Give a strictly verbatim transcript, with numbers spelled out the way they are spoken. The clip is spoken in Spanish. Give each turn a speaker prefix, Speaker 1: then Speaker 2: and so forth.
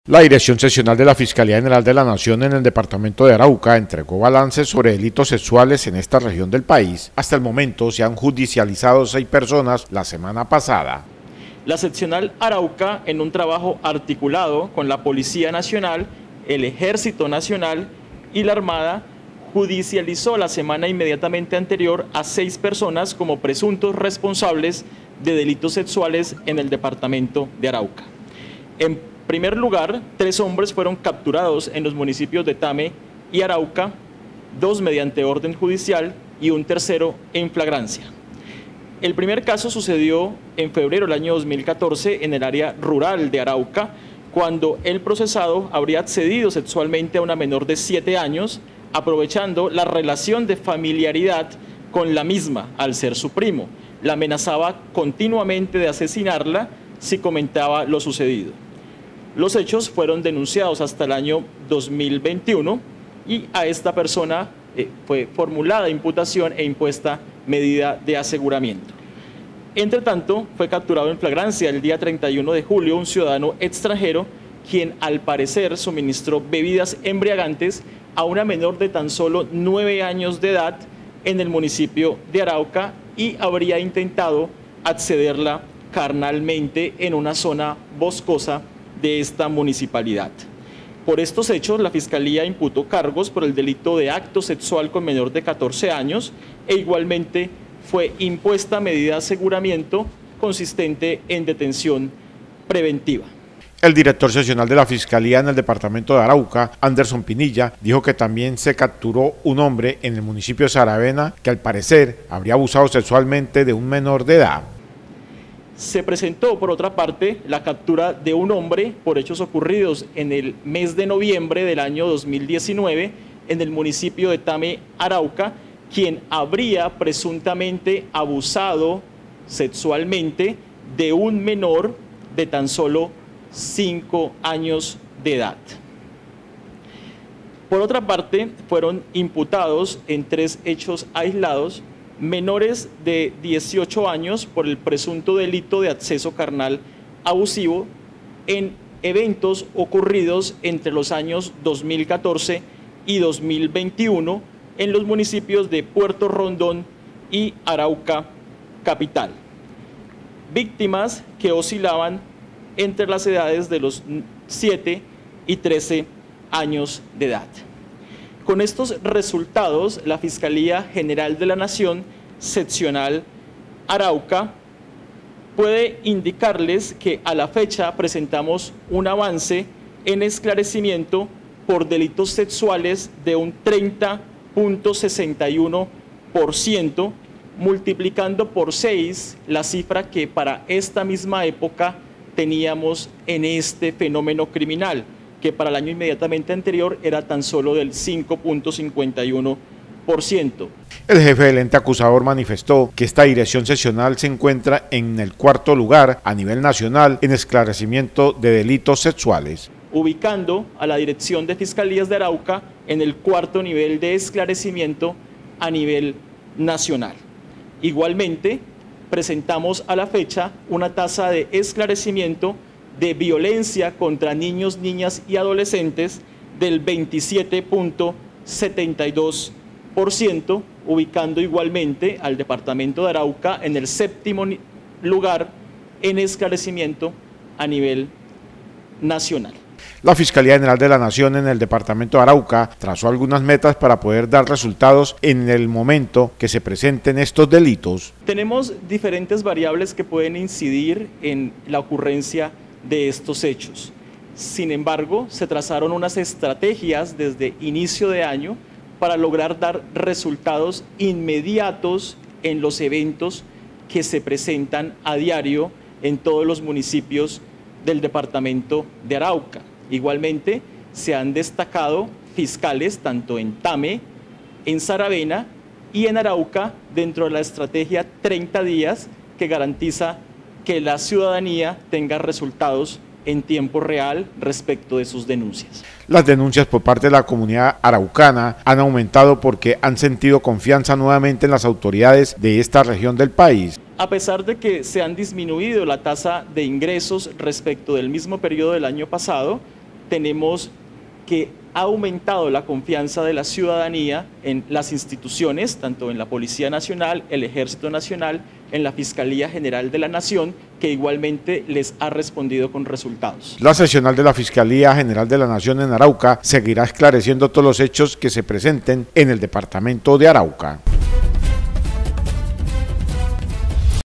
Speaker 1: La Dirección Seccional de la Fiscalía General de la Nación en el departamento de Arauca entregó balances sobre delitos sexuales en esta región del país. Hasta el momento se han judicializado seis personas la semana pasada.
Speaker 2: La seccional Arauca, en un trabajo articulado con la Policía Nacional, el Ejército Nacional y la Armada, judicializó la semana inmediatamente anterior a seis personas como presuntos responsables de delitos sexuales en el departamento de Arauca. En primer lugar, tres hombres fueron capturados en los municipios de Tame y Arauca, dos mediante orden judicial y un tercero en flagrancia. El primer caso sucedió en febrero del año dos mil catorce en el área rural de Arauca, cuando el procesado habría accedido sexualmente a una menor de siete años, aprovechando la relación de familiaridad con la misma al ser su primo. La amenazaba continuamente de asesinarla si comentaba lo sucedido. Los hechos fueron denunciados hasta el año dos mil veintiuno y a esta persona eh, fue formulada imputación e impuesta medida de aseguramiento. Entre tanto, fue capturado en flagrancia el día treinta y uno de julio un ciudadano extranjero quien al parecer suministró bebidas embriagantes a una menor de tan solo nueve años de edad en el municipio de Arauca y habría intentado accederla carnalmente en una zona boscosa de esta municipalidad. Por estos hechos, la Fiscalía imputó cargos por el delito de acto sexual con menor de catorce años e igualmente fue impuesta medida de aseguramiento consistente en detención preventiva.
Speaker 1: El director seccional de la Fiscalía en el departamento de Arauca, Anderson Pinilla, dijo que también se capturó un hombre en el municipio de Saravena que al parecer habría abusado sexualmente de un menor de edad.
Speaker 2: Se presentó, por otra parte, la captura de un hombre por hechos ocurridos en el mes de noviembre del año dos mil diecinueve en el municipio de Tame, Arauca, quien habría presuntamente abusado sexualmente de un menor de tan solo cinco años de edad. Por otra parte, fueron imputados en tres hechos aislados menores de dieciocho años por el presunto delito de acceso carnal abusivo en eventos ocurridos entre los años dos mil catorce y dos mil veintiuno en los municipios de Puerto Rondón y Arauca capital. Víctimas que oscilaban entre las edades de los siete y trece años de edad. Con estos resultados, la Fiscalía General de la Nación, seccional Arauca, puede indicarles que a la fecha presentamos un avance en esclarecimiento por delitos sexuales de un treinta punto sesenta y uno por ciento, multiplicando por seis la cifra que para esta misma época teníamos en este fenómeno criminal, que para el año inmediatamente anterior era tan solo del cinco punto cincuenta y uno por ciento.
Speaker 1: El jefe del ente acusador manifestó que esta dirección seccional se encuentra en el cuarto lugar a nivel nacional en esclarecimiento de delitos sexuales,
Speaker 2: ubicando a la Dirección de Fiscalías de Arauca en el cuarto nivel de esclarecimiento a nivel nacional. Igualmente, presentamos a la fecha una tasa de esclarecimiento de violencia contra niños, niñas y adolescentes del veintisiete punto setenta y dos por ciento, ubicando igualmente al departamento de Arauca en el séptimo lugar en esclarecimiento a nivel nacional.
Speaker 1: La Fiscalía General de la Nación en el departamento de Arauca trazó algunas metas para poder dar resultados en el momento que se presenten estos delitos.
Speaker 2: Tenemos diferentes variables que pueden incidir en la ocurrencia de estos hechos. Sin embargo, se trazaron unas estrategias desde inicio de año para lograr dar resultados inmediatos en los eventos que se presentan a diario en todos los municipios del departamento de Arauca. Igualmente, se han destacado fiscales tanto en Tame, en Saravena y en Arauca dentro de la estrategia treinta días que garantiza que la ciudadanía tenga resultados en tiempo real respecto de sus denuncias.
Speaker 1: Las denuncias por parte de la comunidad araucana han aumentado porque han sentido confianza nuevamente en las autoridades de esta región del país.
Speaker 2: A pesar de que se han disminuido la tasa de ingresos respecto del mismo periodo del año pasado, tenemos que ha aumentado la confianza de la ciudadanía en las instituciones, tanto en la Policía Nacional, el Ejército Nacional, en la Fiscalía General de la Nación, que igualmente les ha respondido con resultados.
Speaker 1: La seccional de la Fiscalía General de la Nación en Arauca seguirá esclareciendo todos los hechos que se presenten en el departamento de Arauca.